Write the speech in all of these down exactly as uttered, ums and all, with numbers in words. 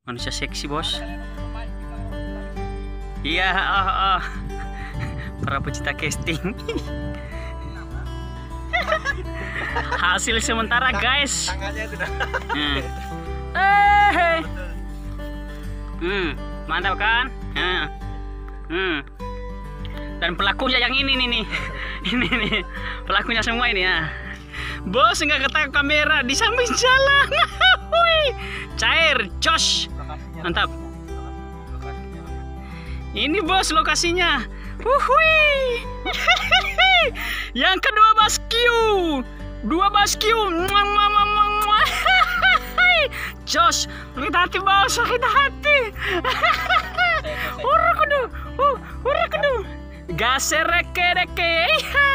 Manusia seksi, bos. Iya, oh, oh. Para pecinta casting. Hasil sementara, guys. Hmm. Eh, hmm, mantap kan? Hmm. Hmm. Dan pelakunya yang ini nih nih. Ini nih. Pelakunya semua ini ya. Bos nggak ketangkap kamera di samping jalan. Cair, jos. Mantap. Ini bos lokasinya. Wuhui. Yang kedua basku. Dua basku. Jos, sakit hati bos, sakit hati. Ura kudu. Uh, ura kudu. Gasereke-reke.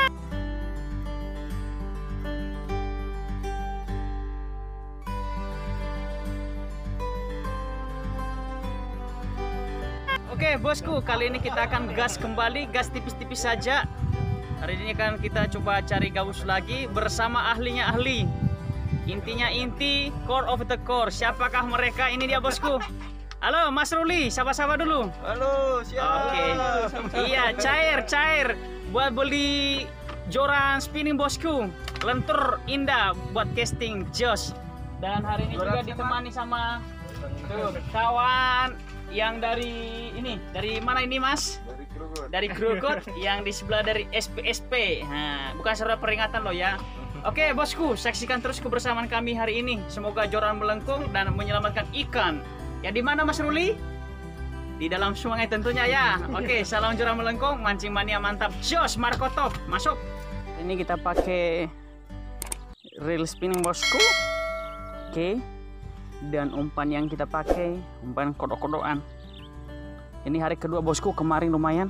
Oke bosku, kali ini kita akan gas kembali, gas tipis-tipis saja. Hari ini kan kita coba cari gabus lagi bersama ahlinya ahli. Intinya inti, core of the core. Siapakah mereka? Ini dia bosku. Halo Mas Ruli, sapa-sapa dulu. Halo, siap. Oke. Iya, cair, cair. Buat beli joran spinning bosku. Lentur indah buat casting jos. Dan hari ini juga ditemani sama tuh, kawan yang dari ini, dari mana ini Mas? Dari Grogol. Dari Grogol, yang di sebelah dari S P S P. Nah, bukan surat peringatan loh ya. Oke bosku, saksikan terus kebersamaan kami hari ini. Semoga joran melengkung dan menyelamatkan ikan. Ya di mana Mas Ruli? Di dalam sungai tentunya ya. Oke, salam joran melengkung, mancing mania mantap. Jos Marco Top, masuk. Ini kita pakai reel spinning bosku. Oke. Dan umpan yang kita pakai umpan kodok-kodokan. Ini hari kedua bosku, kemarin lumayan.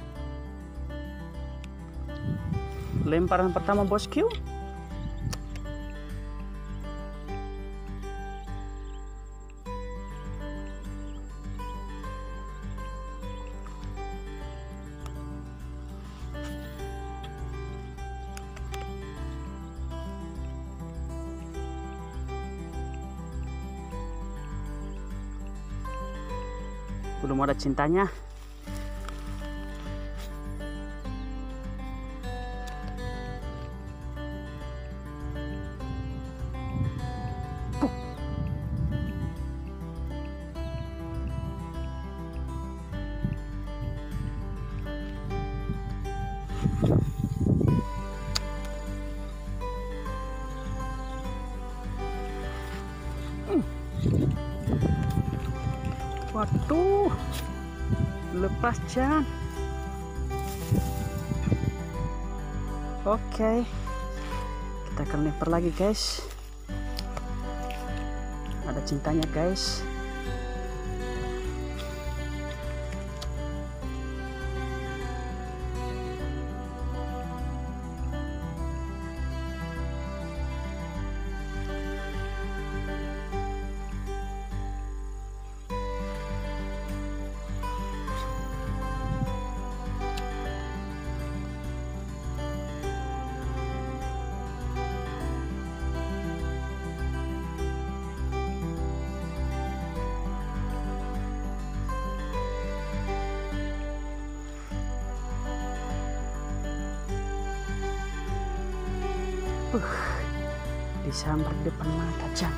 Lemparan pertama bosku. Belum ada cintanya. Puh. Hmm. Waduh, lepas Jan. Oke, kita akan lempar lagi guys. Ada cintanya guys. Uh, disambar depan mata Jan.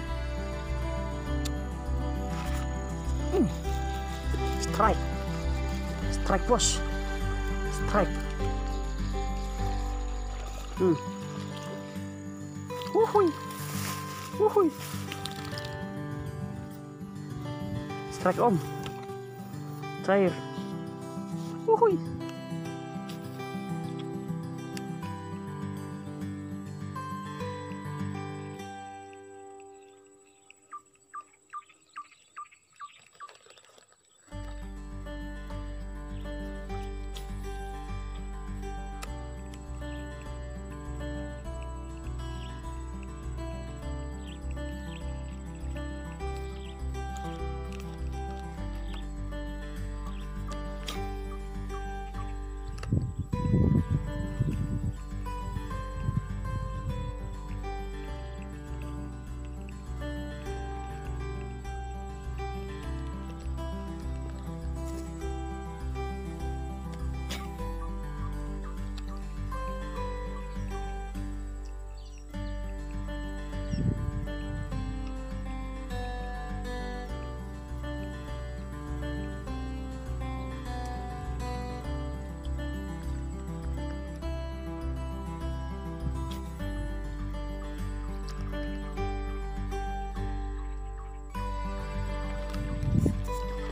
Hmm. Strike, strike bos, strike. Hmm. Wuhui, wuhui. Strike om, terakhir. Wuhui.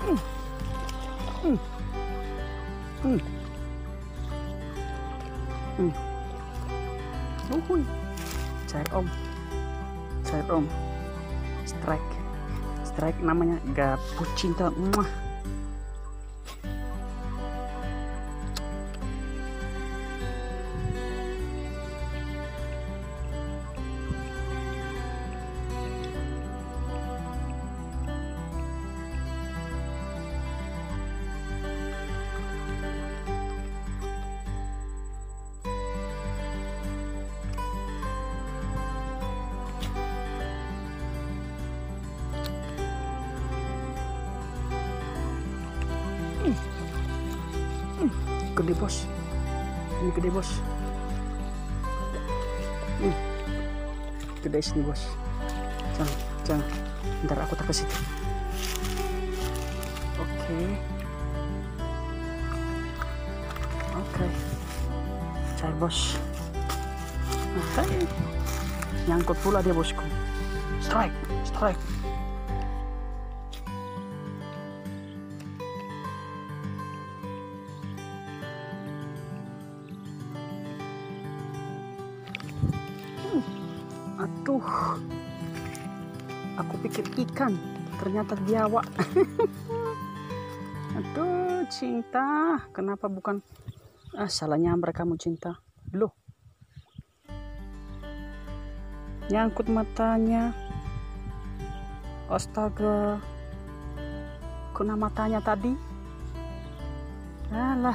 Hmm. Hmm. Hmm. Hmm. Uhuy. Cair om. Cair om. Strike. Strike namanya Gapus Cinta. Muah. Gede bos, ini gede bos, hmm. Gede sini bos, jangan, jangan, ntar aku tak ke situ. Oke, oke, cair bos, nah, hey. Nyangkut pula dia bosku, strike, strike. Aduh, aku pikir ikan, ternyata biawak. Aduh, Cinta, kenapa bukan? Ah, salah nyamber kamu, Cinta. Loh, nyangkut matanya. Astaga, kena matanya tadi. Alah.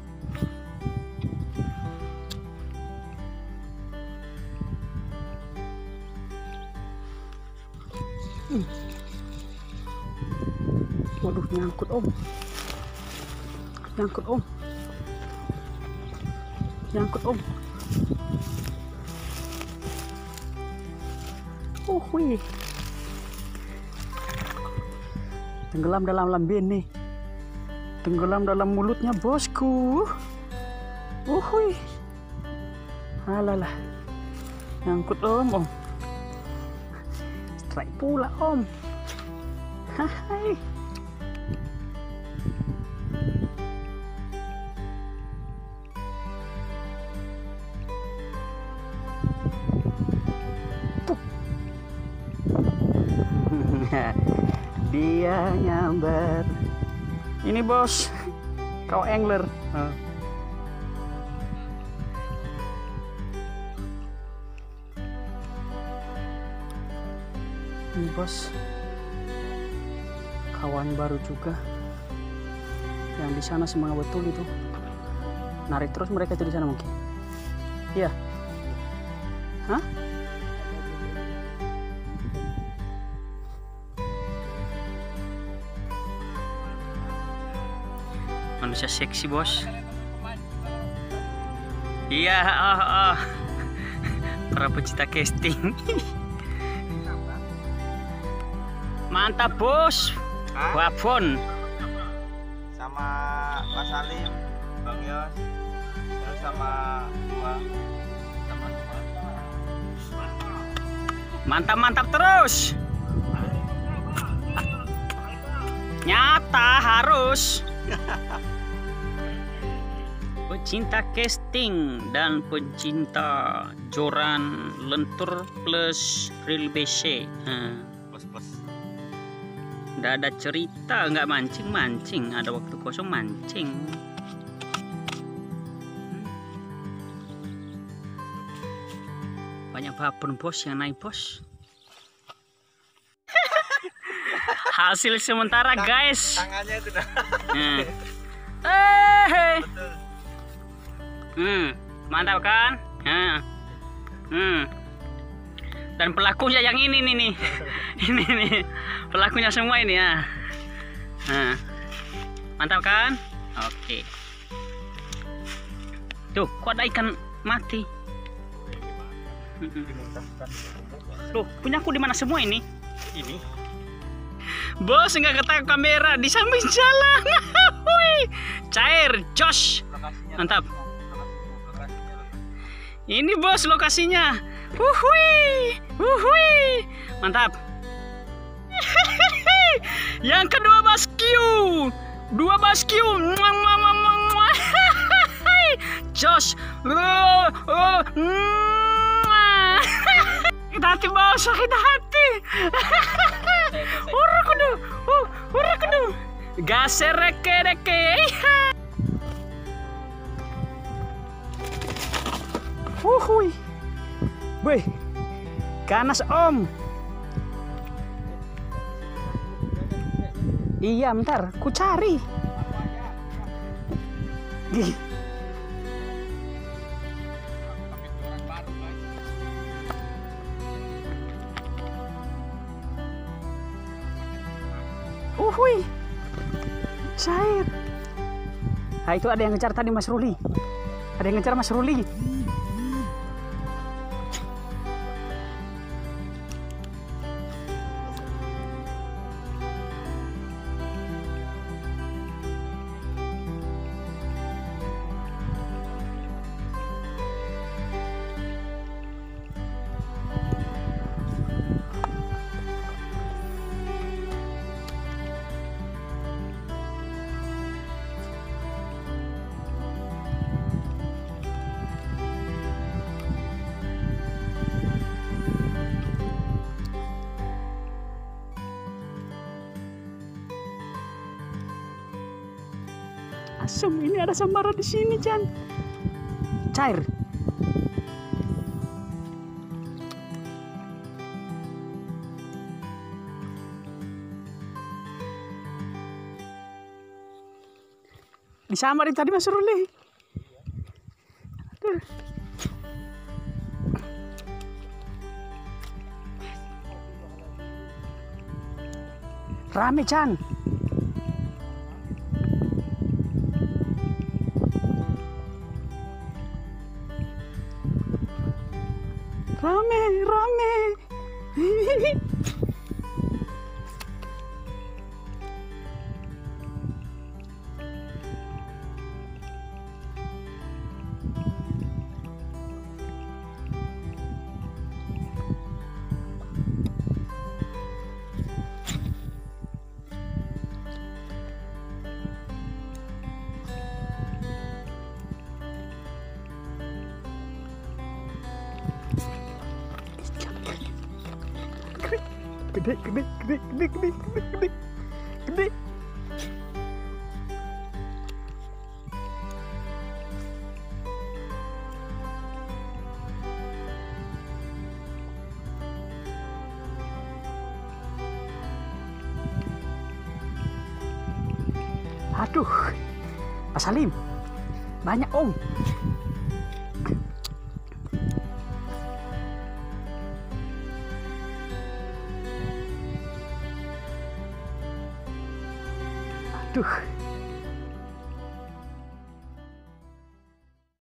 Hmm. Waduh, nyangkut om, nyangkut om, nyangkut om. Oh, wih. Tenggelam dalam lambene, tenggelam dalam mulutnya bosku. Oh, wih. Alalah, nyangkut om, om. Strike pula om. Hai. Dia nyamber. Ini bos, kau angler. Oh. Ini bos, kawan baru juga. Yang di sana semangat betul itu. Narik terus mereka itu di sana mungkin. Iya. Hah? Manusia seksi bos. Iya, oh, oh. Para pecinta casting. Mantap bos. Wafon sama Mas Salim, Bang Yos, terus sama gua, sama mantap mantap terus. Nyata harus. Pecinta casting dan pencinta joran lentur plus reel B C. Hmm. plus plus. Nggak ada cerita, nggak mancing-mancing, ada waktu kosong mancing. Banyak babon bos yang naik bos. Hasil sementara guys. Tangannya itu dah. Hmm. Eh, hmm, mantap kan? Hmm. Hmm. Dan pelakunya yang ini nih nih. Ini nih pelakunya semua ini ya. Nah, mantap kan? Oke. Tuh, kok ada ikan mati? Tuh, punya aku di mana semua ini? Ini. Bos nggak ketangkap kamera di samping jalan. Cair, Josh. Mantap. Ini bos lokasinya. Wuhui, wuhui, mantap. Yang kedua basku. Dua basku. Muah, muah, muah, muah, muah. Jos. Sakit hati bos, sakit hati. Ora kudu. Ora kudu. Gasereke-reke. Wuhui. Wih. Ganas om. Iya, bentar, ku cari. Gih. Uhui. Cair. Nah, itu ada yang ngejar tadi Mas Ruli. Ada yang ngejar Mas Ruli. Asem, ini ada samara di sini, Chan. Cair. Disamar tadi Mas Ruli. Aduh. Rame, Chan. Rame, rame. Gede, gede, gede, gede, gede, gede, gede, gede. Aduh, Pak Salim, banyak om. Aduh.